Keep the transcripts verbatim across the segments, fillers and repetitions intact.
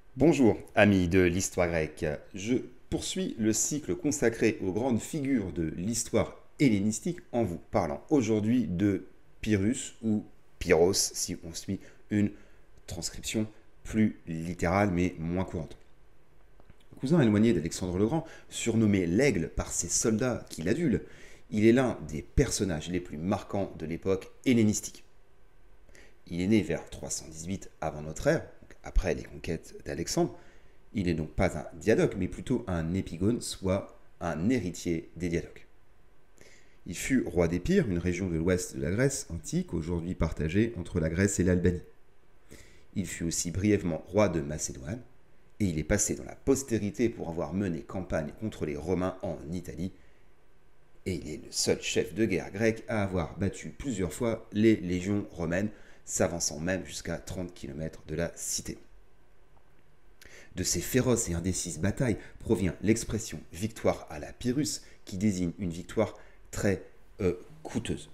Bonjour, amis de l'histoire grecque. Je poursuis le cycle consacré aux grandes figures de l'histoire hellénistique en vous parlant aujourd'hui de Pyrrhus ou Pyrrhos si on suit une transcription plus littérale mais moins courante. Le cousin éloigné d'Alexandre le Grand, surnommé l'Aigle par ses soldats qui l'adulent, il est l'un des personnages les plus marquants de l'époque hellénistique. Il est né vers trois cent dix-huit avant notre ère, après les conquêtes d'Alexandre. Il n'est donc pas un diadoque, mais plutôt un épigone, soit un héritier des diadoques. Il fut roi d'Épire, une région de l'ouest de la Grèce antique, aujourd'hui partagée entre la Grèce et l'Albanie. Il fut aussi brièvement roi de Macédoine, et il est passé dans la postérité pour avoir mené campagne contre les Romains en Italie, et il est le seul chef de guerre grec à avoir battu plusieurs fois les légions romaines, s'avançant même jusqu'à trente kilomètres de la cité. De ces féroces et indécises batailles provient l'expression victoire à la Pyrrhus, qui désigne une victoire très euh, coûteuse.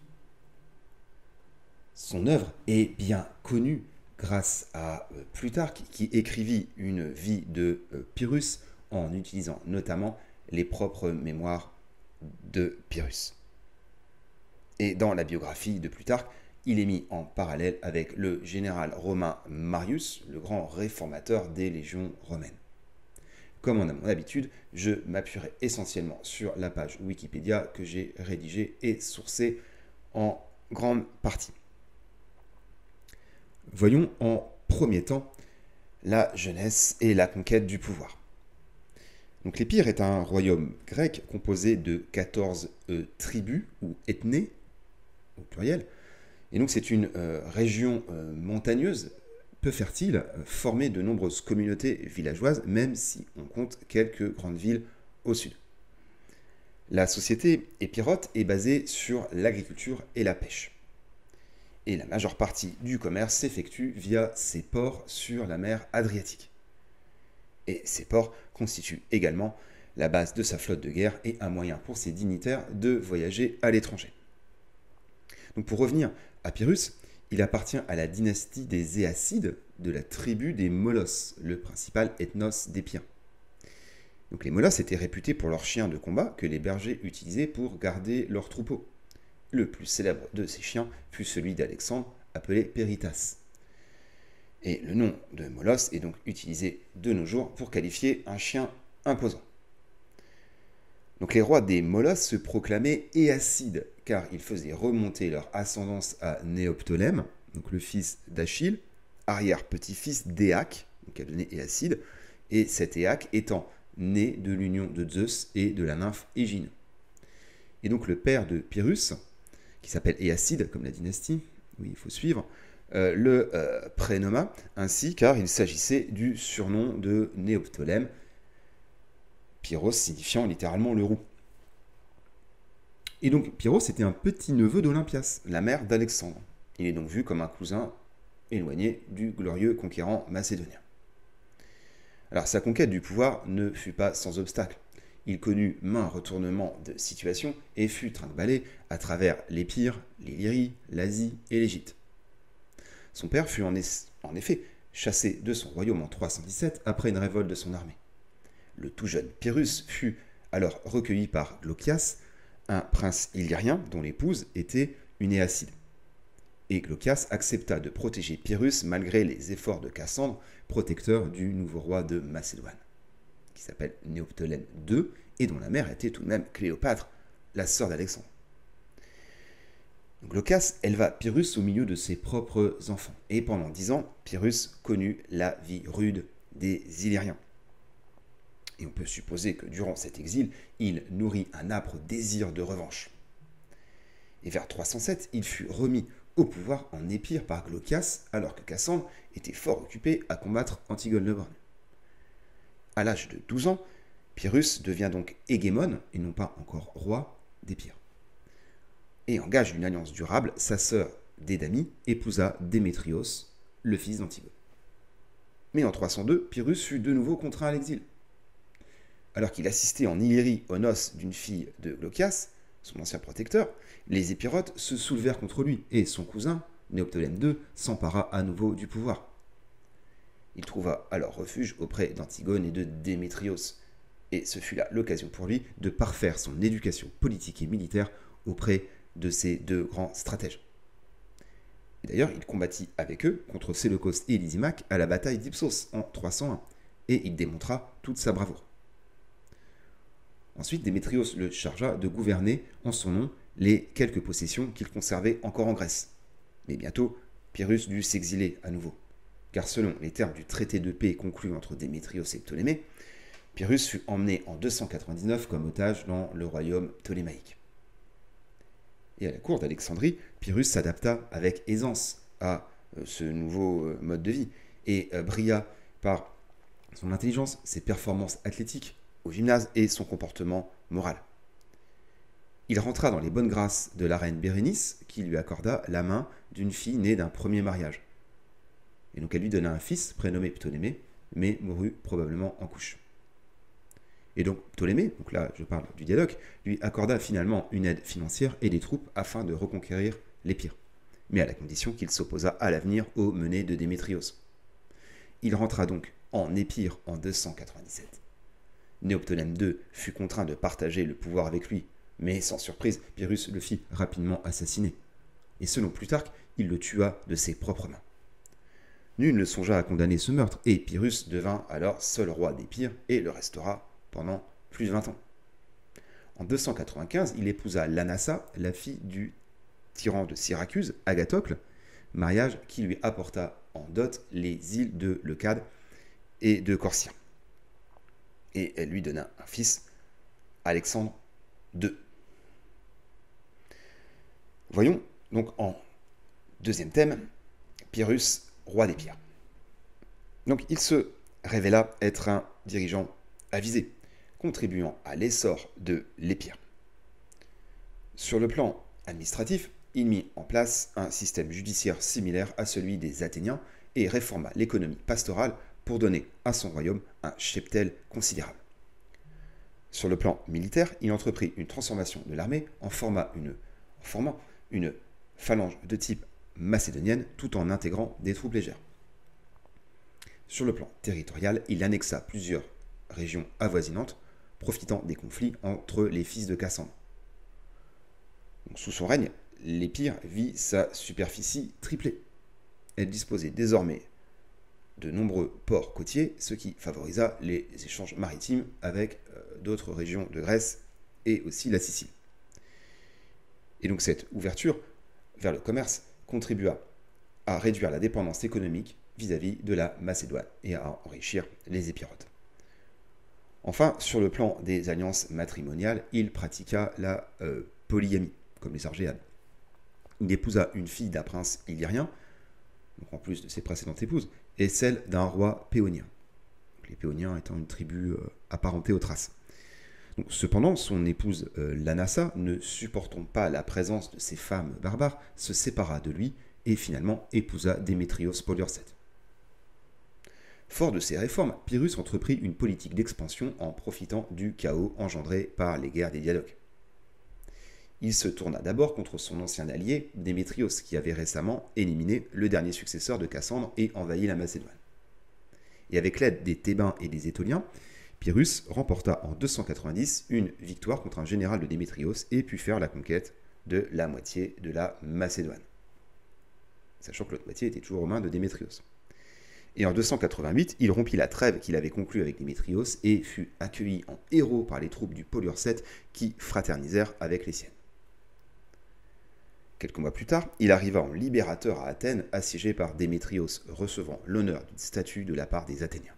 Son œuvre est bien connue grâce à euh, Plutarque, qui écrivit une vie de euh, Pyrrhus en utilisant notamment les propres mémoires de Pyrrhus. Et dans la biographie de Plutarque, il est mis en parallèle avec le général romain Marius, le grand réformateur des légions romaines. Comme on a mon habitude, je m'appuierai essentiellement sur la page Wikipédia que j'ai rédigée et sourcée en grande partie. Voyons en premier temps la jeunesse et la conquête du pouvoir. Donc l'Épire est un royaume grec composé de quatorze euh, tribus ou ethnées, au pluriel. Et donc c'est une euh, région euh, montagneuse, peu fertile, euh, formée de nombreuses communautés villageoises, même si on compte quelques grandes villes au sud. La société épirote est basée sur l'agriculture et la pêche. Et la majeure partie du commerce s'effectue via ces ports sur la mer Adriatique. Et ces ports constituent également la base de sa flotte de guerre et un moyen pour ses dignitaires de voyager à l'étranger. Donc pour revenir à Pyrrhus, il appartient à la dynastie des Éacides de la tribu des Molosses, le principal ethnos d'Épire. Donc les Molosses étaient réputés pour leurs chiens de combat que les bergers utilisaient pour garder leurs troupeaux. Le plus célèbre de ces chiens fut celui d'Alexandre, appelé Péritas. Et le nom de Molosse est donc utilisé de nos jours pour qualifier un chien imposant. Donc les rois des Molosses se proclamaient Éacides, car ils faisaient remonter leur ascendance à Néoptolème, donc le fils d'Achille, arrière-petit-fils d'Éaque, qui a donné Éacide, et cet Éaque étant né de l'union de Zeus et de la nymphe Égine. Et donc le père de Pyrrhus, qui s'appelle Éacide, comme la dynastie, oui, il faut suivre, euh, le euh, prénomma ainsi car il s'agissait du surnom de Néoptolème, Pyrrhos signifiant littéralement le roux. Et donc Pyrrhos était un petit-neveu d'Olympias, la mère d'Alexandre. Il est donc vu comme un cousin éloigné du glorieux conquérant macédonien. Alors sa conquête du pouvoir ne fut pas sans obstacle. Il connut maints retournements de situation et fut trinqueballé à travers l'Épire, l'Illyrie, l'Asie et l'Égypte. Son père fut en, en effet chassé de son royaume en trois cent dix-sept après une révolte de son armée. Le tout jeune Pyrrhus fut alors recueilli par Glaucias, un prince illyrien dont l'épouse était une Éacide. Et Glaucias accepta de protéger Pyrrhus malgré les efforts de Cassandre, protecteur du nouveau roi de Macédoine, qui s'appelle Néoptolème deux, et dont la mère était tout de même Cléopâtre, la sœur d'Alexandre. Glaucias éleva Pyrrhus au milieu de ses propres enfants, et pendant dix ans, Pyrrhus connut la vie rude des Illyriens. Et on peut supposer que durant cet exil, il nourrit un âpre désir de revanche. Et vers trois cent sept, il fut remis au pouvoir en Épire par Glaucias, alors que Cassandre était fort occupé à combattre Antigone le Borgne. À l'âge de douze ans, Pyrrhus devient donc hégémone, et non pas encore roi d'Épire. Et en gage d'une alliance durable, sa sœur Dédamie épousa Démétrios, le fils d'Antigone. Mais en trois cent deux, Pyrrhus fut de nouveau contraint à l'exil. Alors qu'il assistait en Illyrie aux noces d'une fille de Glaucias, son ancien protecteur, les Épirotes se soulevèrent contre lui, et son cousin, Néoptolème deux, s'empara à nouveau du pouvoir. Il trouva alors refuge auprès d'Antigone et de Démétrios, et ce fut là l'occasion pour lui de parfaire son éducation politique et militaire auprès de ces deux grands stratèges. D'ailleurs, il combattit avec eux contre Séleucos et Lysimaque à la bataille d'Ipsos en trois cent un, et il démontra toute sa bravoure. Ensuite, Démétrios le chargea de gouverner en son nom les quelques possessions qu'il conservait encore en Grèce. Mais bientôt, Pyrrhus dut s'exiler à nouveau, car selon les termes du traité de paix conclu entre Démétrios et Ptolémée, Pyrrhus fut emmené en deux cent quatre-vingt-dix-neuf comme otage dans le royaume ptolémaïque. Et à la cour d'Alexandrie, Pyrrhus s'adapta avec aisance à ce nouveau mode de vie et brilla par son intelligence, ses performances athlétiques au gymnase et son comportement moral. Il rentra dans les bonnes grâces de la reine Bérénice, qui lui accorda la main d'une fille née d'un premier mariage. Et donc elle lui donna un fils prénommé Ptolémée, mais mourut probablement en couche. Et donc Ptolémée, donc là je parle du diadoque, lui accorda finalement une aide financière et des troupes afin de reconquérir l'Épire, mais à la condition qu'il s'opposa à l'avenir aux menées de Démétrios. Il rentra donc en Épire en deux cent quatre-vingt-dix-sept. Néoptolème deux fut contraint de partager le pouvoir avec lui, mais sans surprise, Pyrrhus le fit rapidement assassiner. Et selon Plutarque, il le tua de ses propres mains. Nul ne songea à condamner ce meurtre, et Pyrrhus devint alors seul roi d'Épire et le restera pendant plus de vingt ans. En deux cent quatre-vingt-quinze, il épousa Lanassa, la fille du tyran de Syracuse, Agathocle, mariage qui lui apporta en dot les îles de Leucade et de Corcyre. Et elle lui donna un fils, Alexandre deux. Voyons donc en deuxième thème, Pyrrhus, roi d'Épire. Donc il se révéla être un dirigeant avisé, contribuant à l'essor de l'Épire. Sur le plan administratif, il mit en place un système judiciaire similaire à celui des Athéniens et réforma l'économie pastorale pour donner à son royaume un cheptel considérable. Sur le plan militaire, il entreprit une transformation de l'armée en, une, en formant une phalange de type macédonienne tout en intégrant des troupes légères. Sur le plan territorial, il annexa plusieurs régions avoisinantes, profitant des conflits entre les fils de Cassandre. Donc, sous son règne, l'Épire vit sa superficie triplée. Elle disposait désormais de nombreux ports côtiers, ce qui favorisa les échanges maritimes avec euh, d'autres régions de Grèce et aussi la Sicile. Et donc cette ouverture vers le commerce contribua à réduire la dépendance économique vis-à-vis de la Macédoine et à enrichir les Épirotes. Enfin, sur le plan des alliances matrimoniales, il pratiqua la euh, polygamie, comme les Argéades. Il épousa une fille d'un prince illyrien, donc en plus de ses précédentes épouses, et celle d'un roi péonien. Les Péoniens étant une tribu euh, apparentée aux Thraces. Donc, cependant, son épouse euh, Lanassa, ne supportant pas la présence de ces femmes barbares, se sépara de lui et finalement épousa Démétrios Poliorcète. Fort de ces réformes, Pyrrhus entreprit une politique d'expansion en profitant du chaos engendré par les guerres des diadoques. Il se tourna d'abord contre son ancien allié, Démétrios, qui avait récemment éliminé le dernier successeur de Cassandre et envahi la Macédoine. Et avec l'aide des Thébains et des Étoliens, Pyrrhus remporta en deux cent quatre-vingt-dix une victoire contre un général de Démétrios et put faire la conquête de la moitié de la Macédoine, sachant que l'autre moitié était toujours aux mains de Démétrios. Et en deux cent quatre-vingt-huit, il rompit la trêve qu'il avait conclue avec Démétrios et fut accueilli en héros par les troupes du Poliorcète qui fraternisèrent avec les siennes. Quelques mois plus tard, il arriva en libérateur à Athènes, assiégé par Démétrios, recevant l'honneur d'une statue de la part des Athéniens.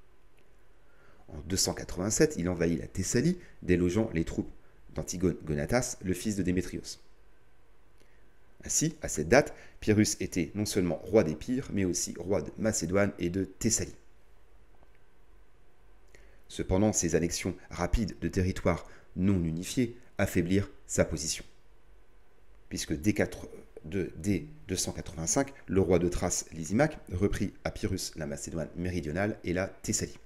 En deux cent quatre-vingt-sept, il envahit la Thessalie, délogeant les troupes d'Antigone Gonatas, le fils de Démétrios. Ainsi, à cette date, Pyrrhus était non seulement roi d'Épire, mais aussi roi de Macédoine et de Thessalie. Cependant, ces annexions rapides de territoires non unifiés affaiblirent sa position, puisque dès, deux cent quatre-vingt-cinq, le roi de Thrace Lysimaque reprit à Pyrrhus la Macédoine méridionale et la Thessalie.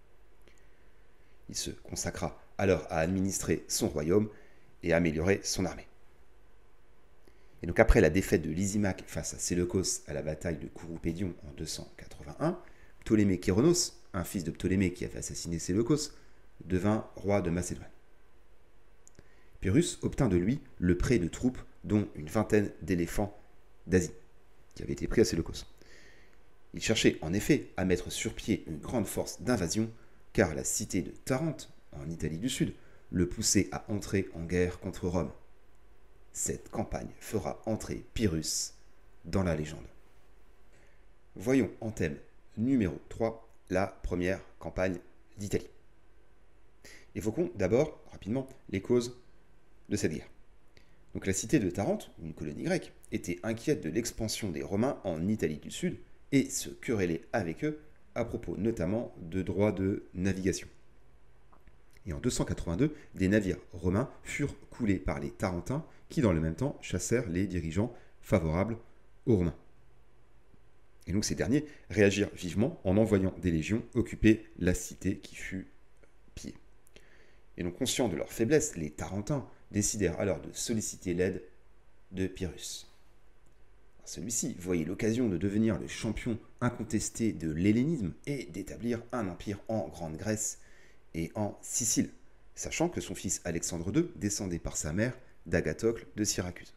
Il se consacra alors à administrer son royaume et à améliorer son armée. Et donc après la défaite de Lysimaque face à Séleucos à la bataille de Kouroupédion en deux cent quatre-vingt-un, Ptolémée Kéronos, un fils de Ptolémée qui avait assassiné Séleucos, devint roi de Macédoine. Pyrrhus obtint de lui le prêt de troupes, dont une vingtaine d'éléphants d'Asie, qui avaient été pris à Séleucos. Il cherchait en effet à mettre sur pied une grande force d'invasion, car la cité de Tarente, en Italie du Sud, le poussait à entrer en guerre contre Rome. Cette campagne fera entrer Pyrrhus dans la légende. Voyons en thème numéro trois la première campagne d'Italie. Évoquons d'abord rapidement les causes de cette guerre. Donc la cité de Tarente, une colonie grecque, était inquiète de l'expansion des Romains en Italie du Sud et se querellait avec eux à propos notamment de droits de navigation. Et en deux cent quatre-vingt-deux, des navires romains furent coulés par les Tarentins qui dans le même temps chassèrent les dirigeants favorables aux Romains. Et donc ces derniers réagirent vivement en envoyant des légions occuper la cité qui fut pillée. Et donc conscients de leur faiblesse, les Tarentins décidèrent alors de solliciter l'aide de Pyrrhus. Celui-ci voyait l'occasion de devenir le champion incontesté de l'hellénisme et d'établir un empire en Grande Grèce et en Sicile, sachant que son fils Alexandre deux descendait par sa mère d'Agathocle de Syracuse.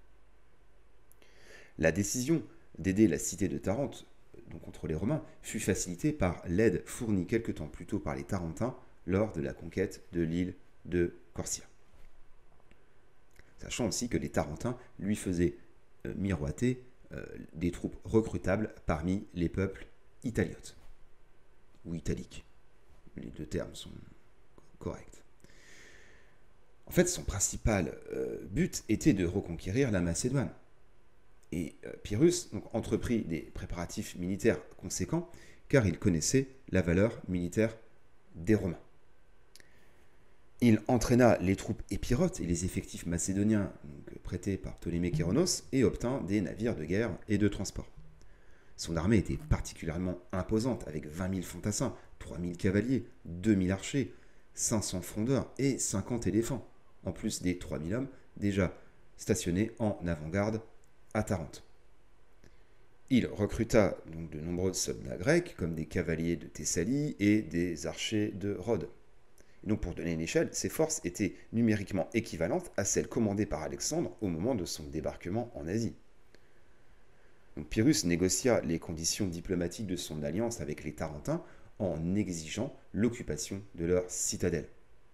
La décision d'aider la cité de Tarente, donc contre les Romains, fut facilitée par l'aide fournie quelque temps plus tôt par les Tarentins lors de la conquête de l'île de Corcyra. Sachant aussi que les Tarentins lui faisaient euh, miroiter euh, des troupes recrutables parmi les peuples italiotes, ou italiques. Les deux termes sont corrects. En fait, son principal euh, but était de reconquérir la Macédoine. Et euh, Pyrrhus donc, entreprit des préparatifs militaires conséquents, car il connaissait la valeur militaire des Romains. Il entraîna les troupes épirotes et les effectifs macédoniens donc, prêtés par Ptolémée Kéronos et obtint des navires de guerre et de transport. Son armée était particulièrement imposante avec vingt mille fantassins, trois mille cavaliers, deux mille archers, cinq cents frondeurs et cinquante éléphants, en plus des trois mille hommes déjà stationnés en avant-garde à Tarente. Il recruta donc de nombreux soldats grecs comme des cavaliers de Thessalie et des archers de Rhodes. Et donc pour donner une échelle, ces forces étaient numériquement équivalentes à celles commandées par Alexandre au moment de son débarquement en Asie. Donc Pyrrhus négocia les conditions diplomatiques de son alliance avec les Tarentins en exigeant l'occupation de leur citadelle.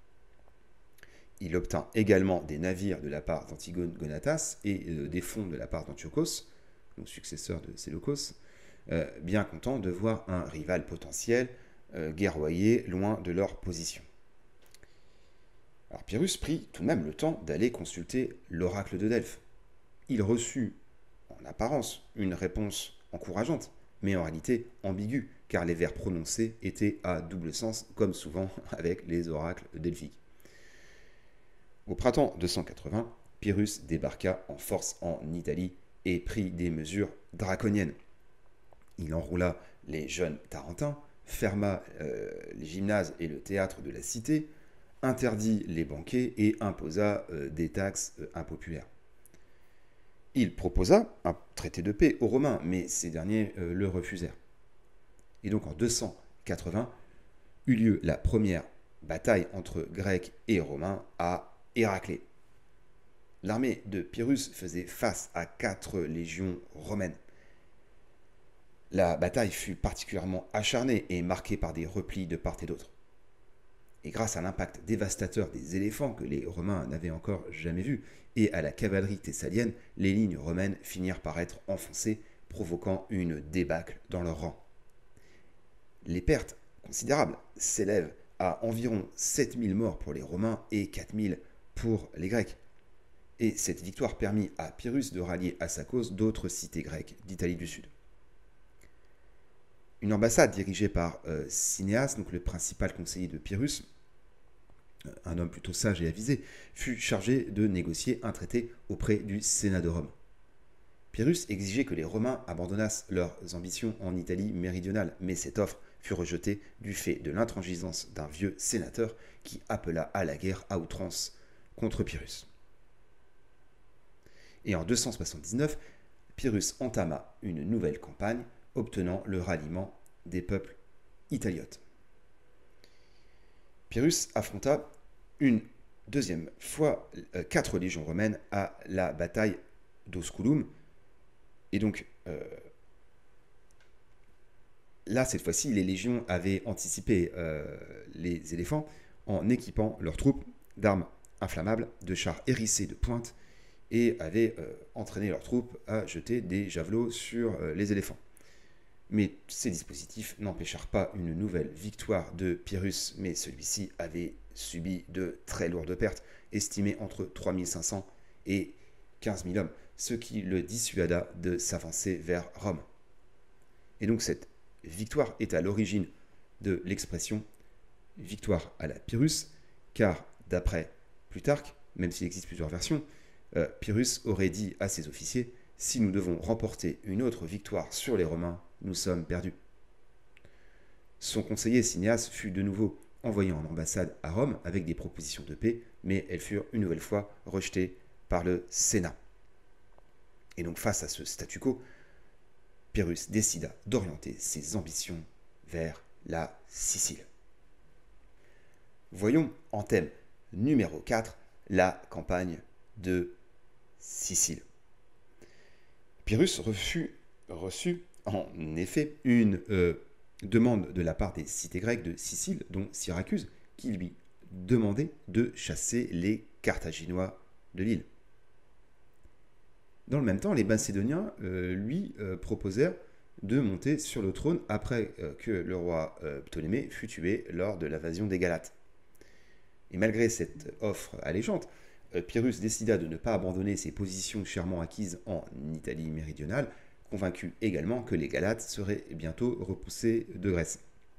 Il obtint également des navires de la part d'Antigone Gonatas et euh, des fonds de la part d'Antiochos, donc successeur de Séleucos, euh, bien content de voir un rival potentiel euh, guerroyer loin de leur position. Alors Pyrrhus prit tout de même le temps d'aller consulter l'oracle de Delphes. Il reçut, en apparence, une réponse encourageante, mais en réalité ambiguë, car les vers prononcés étaient à double sens, comme souvent avec les oracles delphiques. Au printemps deux cent quatre-vingts, Pyrrhus débarqua en force en Italie et prit des mesures draconiennes. Il enroula les jeunes Tarentins, ferma euh, les gymnases et le théâtre de la cité, interdit les banquets et imposa euh, des taxes euh, impopulaires. Il proposa un traité de paix aux Romains, mais ces derniers euh, le refusèrent. Et donc en deux cent quatre-vingts eut lieu la première bataille entre Grecs et Romains à Héraclée. L'armée de Pyrrhus faisait face à quatre légions romaines. La bataille fut particulièrement acharnée et marquée par des replis de part et d'autre. Et grâce à l'impact dévastateur des éléphants que les Romains n'avaient encore jamais vus, et à la cavalerie thessalienne, les lignes romaines finirent par être enfoncées, provoquant une débâcle dans leur rang. Les pertes considérables s'élèvent à environ sept mille morts pour les Romains et quatre mille pour les Grecs. Et cette victoire permit à Pyrrhus de rallier à sa cause d'autres cités grecques d'Italie du Sud. Une ambassade dirigée par euh, Cinéas, donc le principal conseiller de Pyrrhus, un homme plutôt sage et avisé, fut chargé de négocier un traité auprès du Sénat de Rome. Pyrrhus exigeait que les Romains abandonnassent leurs ambitions en Italie méridionale, mais cette offre fut rejetée du fait de l'intransigeance d'un vieux sénateur qui appela à la guerre à outrance contre Pyrrhus. Et en deux cent soixante-dix-neuf, Pyrrhus entama une nouvelle campagne, obtenant le ralliement des peuples italiotes. Pyrrhus affronta une deuxième fois euh, quatre légions romaines à la bataille d'Osculum. Et donc, euh, là, cette fois-ci, les légions avaient anticipé euh, les éléphants en équipant leurs troupes d'armes inflammables, de chars hérissés de pointes, et avaient euh, entraîné leurs troupes à jeter des javelots sur euh, les éléphants. Mais ces dispositifs n'empêchèrent pas une nouvelle victoire de Pyrrhus, mais celui-ci avait subi de très lourdes pertes, estimées entre trois mille cinq cents et quinze mille hommes, ce qui le dissuada de s'avancer vers Rome. Et donc cette victoire est à l'origine de l'expression « victoire à la Pyrrhus », car d'après Plutarque, même s'il existe plusieurs versions, euh, Pyrrhus aurait dit à ses officiers « si nous devons remporter une autre victoire sur les Romains, nous sommes perdus ». Son conseiller Cinéas fut de nouveau envoyé en ambassade à Rome avec des propositions de paix, mais elles furent une nouvelle fois rejetées par le Sénat. Et donc face à ce statu quo, Pyrrhus décida d'orienter ses ambitions vers la Sicile. Voyons en thème numéro quatre la campagne de Sicile. Pyrrhus reçut, reçut en effet une euh, demande de la part des cités grecques de Sicile, dont Syracuse, qui lui demandait de chasser les Carthaginois de l'île. Dans le même temps, les Macédoniens euh, lui euh, proposèrent de monter sur le trône après euh, que le roi euh, Ptolémée fut tué lors de l'invasion des Galates. Et malgré cette offre allégeante, euh, Pyrrhus décida de ne pas abandonner ses positions chèrement acquises en Italie méridionale, convaincu également que les Galates seraient bientôt repoussés de Grèce.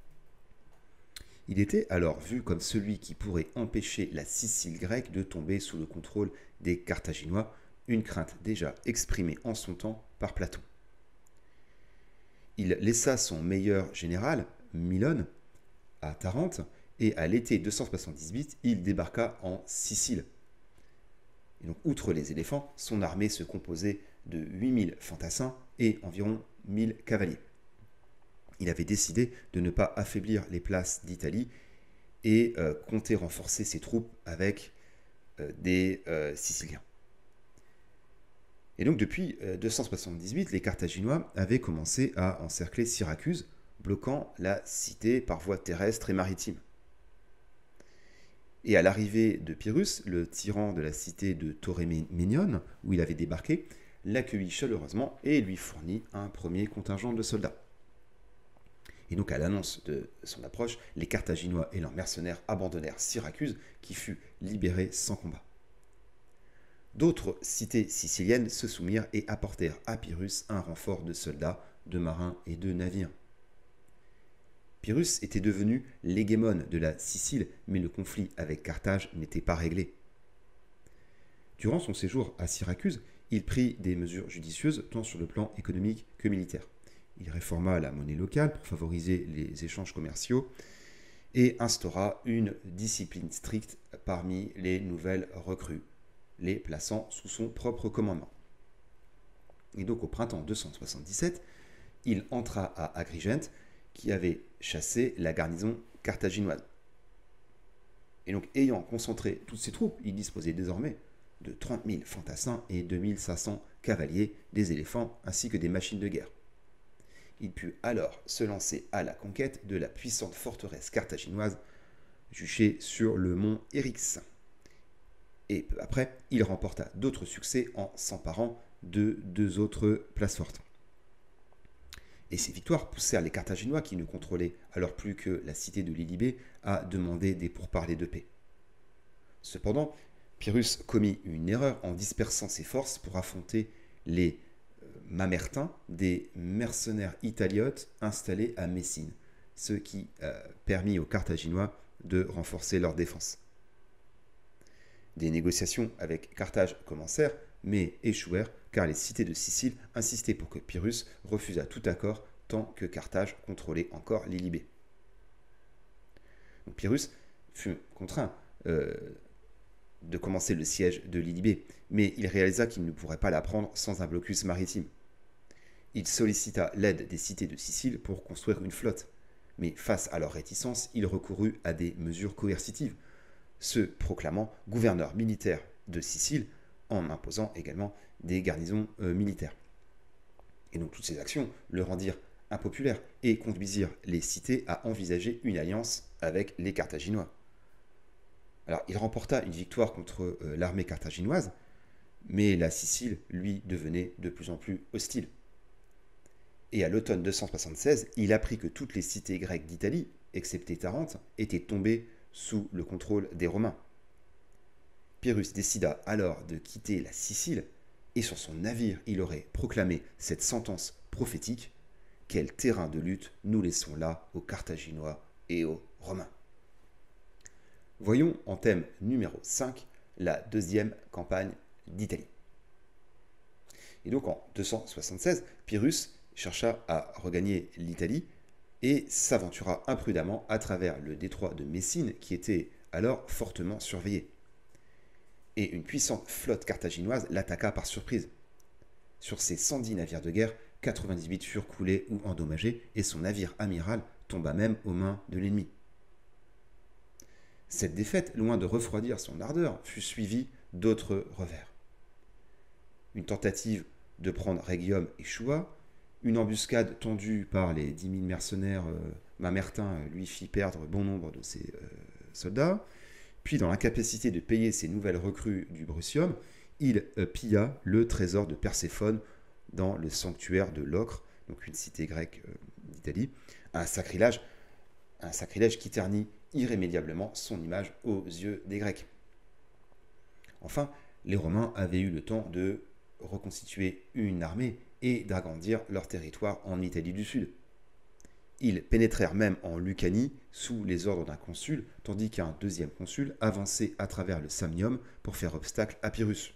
Il était alors vu comme celui qui pourrait empêcher la Sicile grecque de tomber sous le contrôle des Carthaginois, une crainte déjà exprimée en son temps par Platon. Il laissa son meilleur général, Milone, à Tarente, et à l'été deux cent soixante-dix-huit, il débarqua en Sicile. Et donc, outre les éléphants, son armée se composait de huit mille fantassins et environ mille cavaliers. Il avait décidé de ne pas affaiblir les places d'Italie et euh, comptait renforcer ses troupes avec euh, des euh, Siciliens. Et donc depuis euh, deux cent soixante-dix-huit, les Carthaginois avaient commencé à encercler Syracuse, bloquant la cité par voie terrestre et maritime. Et à l'arrivée de Pyrrhus, le tyran de la cité de Toréménion, où il avait débarqué, l'accueillit chaleureusement et lui fournit un premier contingent de soldats. Et donc à l'annonce de son approche, les Carthaginois et leurs mercenaires abandonnèrent Syracuse, qui fut libérée sans combat. D'autres cités siciliennes se soumirent et apportèrent à Pyrrhus un renfort de soldats, de marins et de navires. Pyrrhus était devenu l'hégémone de la Sicile, mais le conflit avec Carthage n'était pas réglé. Durant son séjour à Syracuse, il prit des mesures judicieuses tant sur le plan économique que militaire. Il réforma la monnaie locale pour favoriser les échanges commerciaux et instaura une discipline stricte parmi les nouvelles recrues, les plaçant sous son propre commandement. Et donc au printemps deux cent soixante-dix-sept, il entra à Agrigente, qui avait chassé la garnison carthaginoise. Et donc ayant concentré toutes ses troupes, il disposait désormais de trente mille fantassins et deux mille cinq cents cavaliers, des éléphants ainsi que des machines de guerre. Il put alors se lancer à la conquête de la puissante forteresse carthaginoise juchée sur le mont Eryx. Et peu après, il remporta d'autres succès en s'emparant de deux autres places fortes. Et ces victoires poussèrent les Carthaginois, qui ne contrôlaient alors plus que la cité de Lilybée, à demander des pourparlers de paix. Cependant, Pyrrhus commit une erreur en dispersant ses forces pour affronter les Mamertins, des mercenaires italiotes installés à Messine, ce qui euh, permit aux Carthaginois de renforcer leur défense. Des négociations avec Carthage commencèrent, mais échouèrent car les cités de Sicile insistaient pour que Pyrrhus refusât tout accord tant que Carthage contrôlait encore Lilybée. Donc Pyrrhus fut contraint euh, de commencer le siège de Lilybée, mais il réalisa qu'il ne pourrait pas la prendre sans un blocus maritime. Il sollicita l'aide des cités de Sicile pour construire une flotte. Mais face à leur réticence, il recourut à des mesures coercitives, se proclamant gouverneur militaire de Sicile en imposant également des garnisons euh, militaires. Et donc toutes ces actions le rendirent impopulaire et conduisirent les cités à envisager une alliance avec les Carthaginois. Alors il remporta une victoire contre euh, l'armée carthaginoise, mais la Sicile, lui, devenait de plus en plus hostile. Et à l'automne deux cent soixante-seize, il apprit que toutes les cités grecques d'Italie, excepté Tarente, étaient tombées sous le contrôle des Romains. Pyrrhus décida alors de quitter la Sicile, et sur son navire, il aurait proclamé cette sentence prophétique: « Quel terrain de lutte nous laissons là aux Carthaginois et aux Romains ». Voyons en thème numéro cinq la deuxième campagne d'Italie. Et donc en deux cent soixante-seize, Pyrrhus chercha à regagner l'Italie et s'aventura imprudemment à travers le détroit de Messine qui était alors fortement surveillé. Et une puissante flotte carthaginoise l'attaqua par surprise. Sur ses cent dix navires de guerre, quatre-vingt-dix-huit furent coulés ou endommagés et son navire amiral tomba même aux mains de l'ennemi. Cette défaite, loin de refroidir son ardeur, fut suivie d'autres revers. Une tentative de prendre Rhegium échoua, une embuscade tendue par les dix mille mercenaires euh, mamertins lui fit perdre bon nombre de ses euh, soldats, puis dans l'incapacité de payer ses nouvelles recrues du Brutium, il euh, pilla le trésor de Perséphone dans le sanctuaire de Locre, donc une cité grecque euh, d'Italie, un sacrilège, un sacrilège qui ternit irrémédiablement son image aux yeux des Grecs. Enfin, les Romains avaient eu le temps de reconstituer une armée et d'agrandir leur territoire en Italie du Sud. Ils pénétrèrent même en Lucanie sous les ordres d'un consul, tandis qu'un deuxième consul avançait à travers le Samnium pour faire obstacle à Pyrrhus.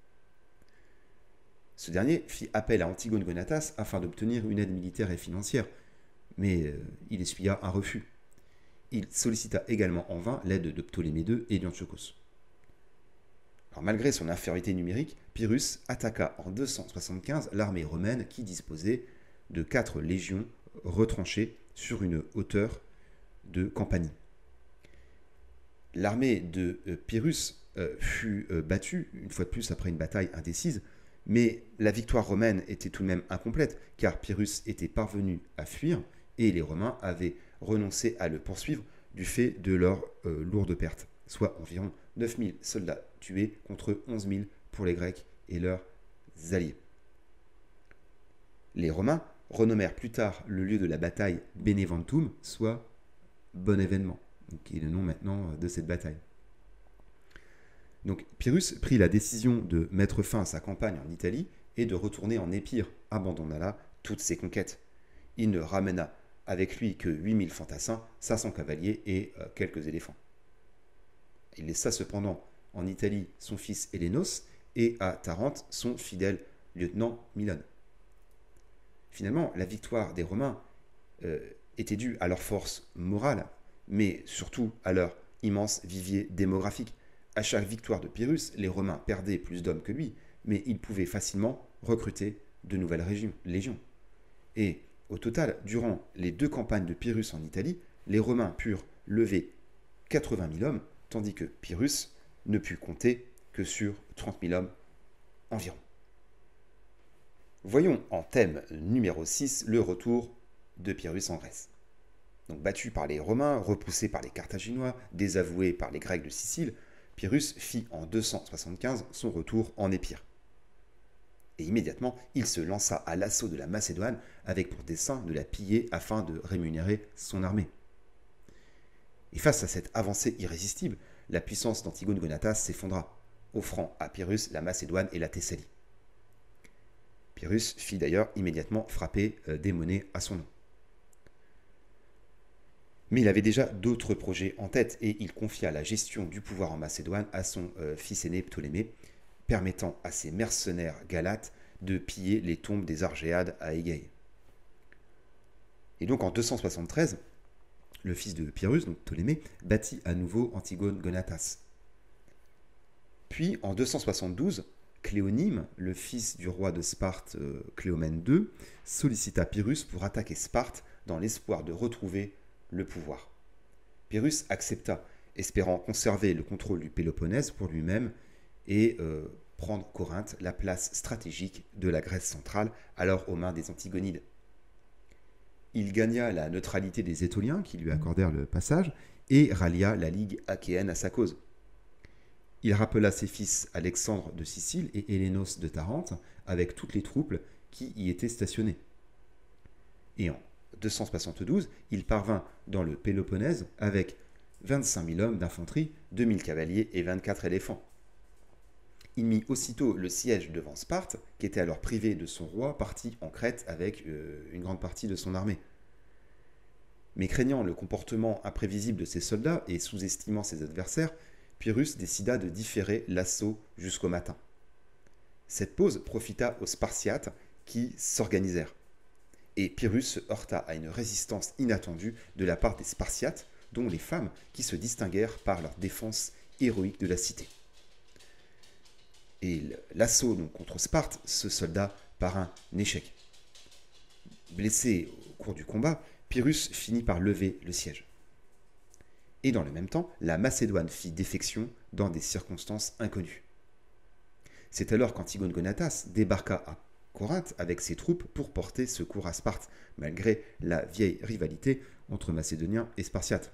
Ce dernier fit appel à Antigone Gonatas afin d'obtenir une aide militaire et financière, mais euh, il essuya un refus. Il sollicita également en vain l'aide de Ptolémée deux et d'Antiochos. Alors, malgré son infériorité numérique, Pyrrhus attaqua en deux cent soixante-quinze l'armée romaine qui disposait de quatre légions retranchées sur une hauteur de Campanie. L'armée de euh, Pyrrhus euh, fut euh, battue, une fois de plus après une bataille indécise, mais la victoire romaine était tout de même incomplète, car Pyrrhus était parvenu à fuir et les Romains avaient renoncé à le poursuivre du fait de leurs euh, lourdes pertes, soit environ neuf mille soldats tués contre onze mille pour les Grecs et leurs alliés. Les Romains renommèrent plus tard le lieu de la bataille Beneventum, soit bon événement, qui est le nom maintenant de cette bataille. Donc Pyrrhus prit la décision de mettre fin à sa campagne en Italie et de retourner en Épire, abandonna là toutes ses conquêtes. Il ne ramena avec lui que huit mille fantassins, cinq cents cavaliers et euh, quelques éléphants. Il laissa cependant en Italie son fils Hélénos et à Tarente son fidèle lieutenant Milone. Finalement, la victoire des Romains euh, était due à leur force morale, mais surtout à leur immense vivier démographique. À chaque victoire de Pyrrhus, les Romains perdaient plus d'hommes que lui, mais ils pouvaient facilement recruter de nouvelles régions, légions. Et au total, durant les deux campagnes de Pyrrhus en Italie, les Romains purent lever quatre-vingt mille hommes, tandis que Pyrrhus ne put compter que sur trente mille hommes environ. Voyons en thème numéro six le retour de Pyrrhus en Grèce. Donc battu par les Romains, repoussé par les Carthaginois, désavoué par les Grecs de Sicile, Pyrrhus fit en deux cent soixante-quinze son retour en Épire. Et immédiatement, il se lança à l'assaut de la Macédoine avec pour dessein de la piller afin de rémunérer son armée. Et face à cette avancée irrésistible, la puissance d'Antigone Gonatas s'effondra, offrant à Pyrrhus la Macédoine et la Thessalie. Pyrrhus fit d'ailleurs immédiatement frapper euh, des monnaies à son nom. Mais il avait déjà d'autres projets en tête et il confia la gestion du pouvoir en Macédoine à son euh, fils aîné Ptolémée, permettant à ses mercenaires galates de piller les tombes des Argéades à Égaïe. Et donc en deux cent soixante-treize, le fils de Pyrrhus, donc Ptolémée, bâtit à nouveau Antigone Gonatas. Puis en deux cent soixante-douze, Cléonyme, le fils du roi de Sparte euh, Cléomène deux, sollicita Pyrrhus pour attaquer Sparte dans l'espoir de retrouver le pouvoir. Pyrrhus accepta, espérant conserver le contrôle du Péloponnèse pour lui-même et euh, prendre Corinthe, la place stratégique de la Grèce centrale, alors aux mains des Antigonides. Il gagna la neutralité des Étoliens qui lui accordèrent le passage et rallia la Ligue achéenne à sa cause. Il rappela ses fils Alexandre de Sicile et Hélénos de Tarente avec toutes les troupes qui y étaient stationnées. Et en deux cent soixante-douze, il parvint dans le Péloponnèse avec vingt-cinq mille hommes d'infanterie, deux mille cavaliers et vingt-quatre éléphants. Il mit aussitôt le siège devant Sparte, qui était alors privée de son roi, parti en Crète avec euh, une grande partie de son armée. Mais craignant le comportement imprévisible de ses soldats et sous-estimant ses adversaires, Pyrrhus décida de différer l'assaut jusqu'au matin. Cette pause profita aux Spartiates qui s'organisèrent. Et Pyrrhus se heurta à une résistance inattendue de la part des Spartiates, dont les femmes qui se distinguèrent par leur défense héroïque de la cité. Et l'assaut contre Sparte se solda par un échec. Blessé au cours du combat, Pyrrhus finit par lever le siège. Et dans le même temps, la Macédoine fit défection dans des circonstances inconnues. C'est alors qu'Antigone Gonatas débarqua à Corinthe avec ses troupes pour porter secours à Sparte, malgré la vieille rivalité entre Macédoniens et Spartiates.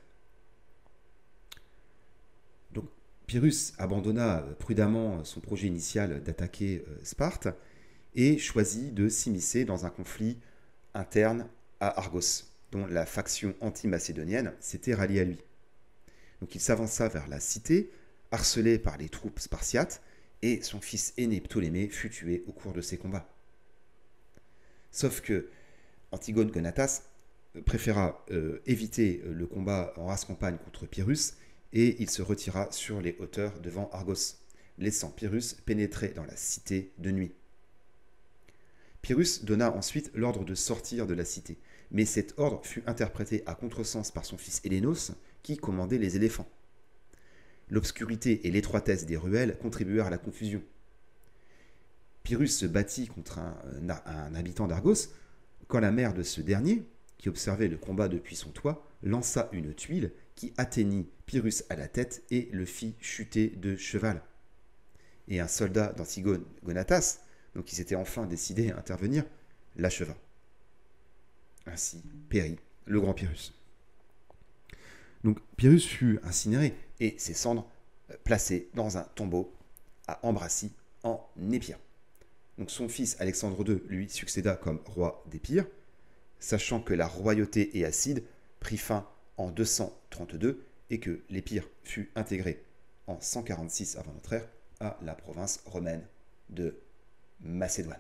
Donc Pyrrhus abandonna prudemment son projet initial d'attaquer Sparte et choisit de s'immiscer dans un conflit interne à Argos, dont la faction anti-macédonienne s'était ralliée à lui. Donc il s'avança vers la cité, harcelé par les troupes spartiates, et son fils aîné Ptolémée fut tué au cours de ces combats. Sauf que Antigone Gonatas préféra euh, éviter le combat en race campagne contre Pyrrhus, et il se retira sur les hauteurs devant Argos, laissant Pyrrhus pénétrer dans la cité de nuit. Pyrrhus donna ensuite l'ordre de sortir de la cité, mais cet ordre fut interprété à contresens par son fils Hélénos, qui commandait les éléphants. L'obscurité et l'étroitesse des ruelles contribuèrent à la confusion. Pyrrhus se battit contre un, un habitant d'Argos, quand la mère de ce dernier, qui observait le combat depuis son toit, lança une tuile qui atteignit Pyrrhus à la tête et le fit chuter de cheval. Et un soldat d'Antigone Gonatas, donc qui s'était enfin décidé à intervenir, l'acheva. Ainsi périt le grand Pyrrhus. Donc Pyrrhus fut incinéré et ses cendres placées dans un tombeau à Ambracie en Épire. Donc son fils Alexandre deux lui succéda comme roi d'Épire, sachant que la royauté éacide prit fin en deux cent trente-deux et que l'Épire fut intégré en cent quarante-six avant notre ère à la province romaine de Macédoine.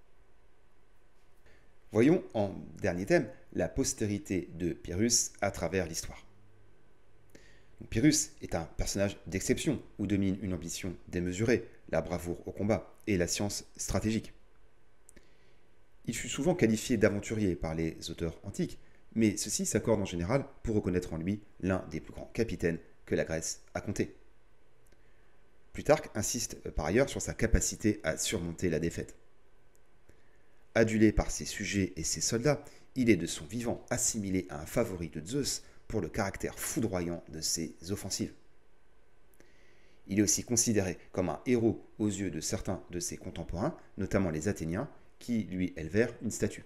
Voyons en dernier thème la postérité de Pyrrhus à travers l'histoire. Pyrrhus est un personnage d'exception où domine une ambition démesurée, la bravoure au combat et la science stratégique. Il fut souvent qualifié d'aventurier par les auteurs antiques, mais ceux-ci s'accordent en général pour reconnaître en lui l'un des plus grands capitaines que la Grèce a compté. Plutarque insiste par ailleurs sur sa capacité à surmonter la défaite. Adulé par ses sujets et ses soldats, il est de son vivant assimilé à un favori de Zeus pour le caractère foudroyant de ses offensives. Il est aussi considéré comme un héros aux yeux de certains de ses contemporains, notamment les Athéniens, qui lui élevèrent une statue.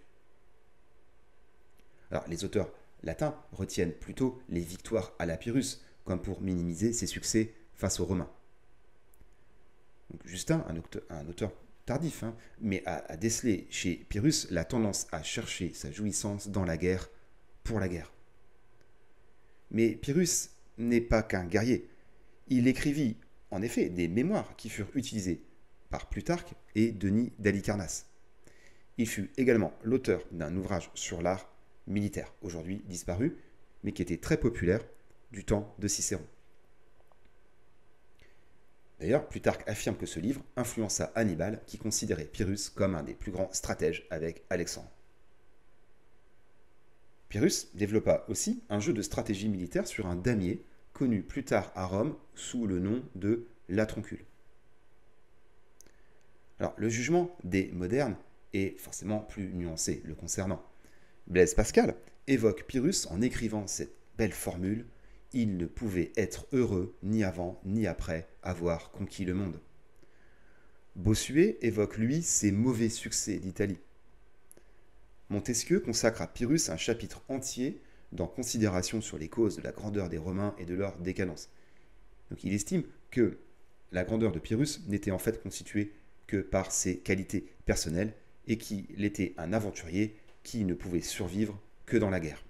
Alors, les auteurs latins retiennent plutôt les victoires à la Pyrrhus, comme pour minimiser ses succès face aux Romains. Donc, Justin, un auteur, un auteur tardif, hein, mais a, a décelé chez Pyrrhus la tendance à chercher sa jouissance dans la guerre pour la guerre. Mais Pyrrhus n'est pas qu'un guerrier. Il écrivit en effet des mémoires qui furent utilisées par Plutarque et Denis d'Halicarnasse. Il fut également l'auteur d'un ouvrage sur l'art militaire, aujourd'hui disparu, mais qui était très populaire du temps de Cicéron. D'ailleurs, Plutarque affirme que ce livre influença Hannibal, qui considérait Pyrrhus comme un des plus grands stratèges avec Alexandre. Pyrrhus développa aussi un jeu de stratégie militaire sur un damier, connu plus tard à Rome sous le nom de l'atroncule. Alors, le jugement des modernes est forcément plus nuancé le concernant. Blaise Pascal évoque Pyrrhus en écrivant cette belle formule: il ne pouvait être heureux ni avant ni après avoir conquis le monde. Bossuet évoque, lui, ses mauvais succès d'Italie. Montesquieu consacre à Pyrrhus un chapitre entier dans Considération sur les causes de la grandeur des Romains et de leur décadence. Donc il estime que la grandeur de Pyrrhus n'était en fait constituée que par ses qualités personnelles et qu'il était un aventurier qui ne pouvait survivre que dans la guerre.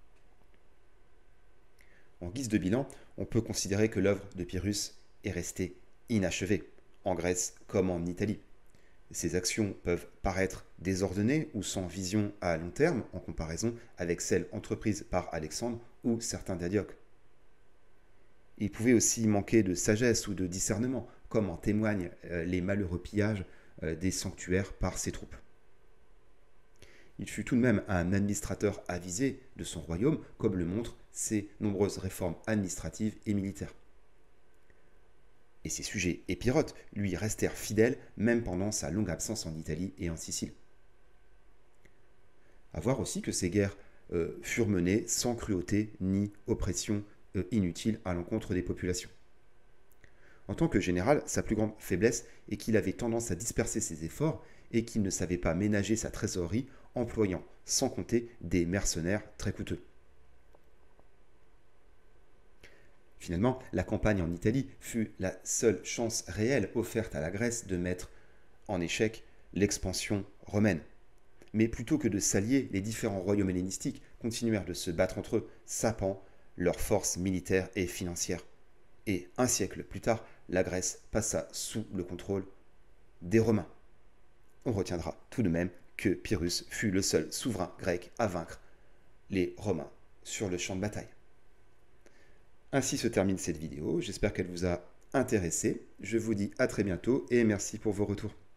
En guise de bilan, on peut considérer que l'œuvre de Pyrrhus est restée inachevée, en Grèce comme en Italie. Ses actions peuvent paraître désordonnées ou sans vision à long terme en comparaison avec celles entreprises par Alexandre ou certains d'Antioche. Il pouvait aussi manquer de sagesse ou de discernement, comme en témoignent les malheureux pillages des sanctuaires par ses troupes. Il fut tout de même un administrateur avisé de son royaume, comme le montrent ses nombreuses réformes administratives et militaires. Et ses sujets épirotes lui restèrent fidèles même pendant sa longue absence en Italie et en Sicile. À voir aussi que ces guerres euh, furent menées sans cruauté ni oppression euh, inutile à l'encontre des populations. En tant que général, sa plus grande faiblesse est qu'il avait tendance à disperser ses efforts et qu'il ne savait pas ménager sa trésorerie, employant sans compter des mercenaires très coûteux. Finalement, la campagne en Italie fut la seule chance réelle offerte à la Grèce de mettre en échec l'expansion romaine. Mais plutôt que de s'allier, les différents royaumes hellénistiques continuèrent de se battre entre eux, sapant leurs forces militaires et financières. Et un siècle plus tard, la Grèce passa sous le contrôle des Romains. On retiendra tout de même que Pyrrhus fut le seul souverain grec à vaincre les Romains sur le champ de bataille. Ainsi se termine cette vidéo, j'espère qu'elle vous a intéressé. Je vous dis à très bientôt et merci pour vos retours.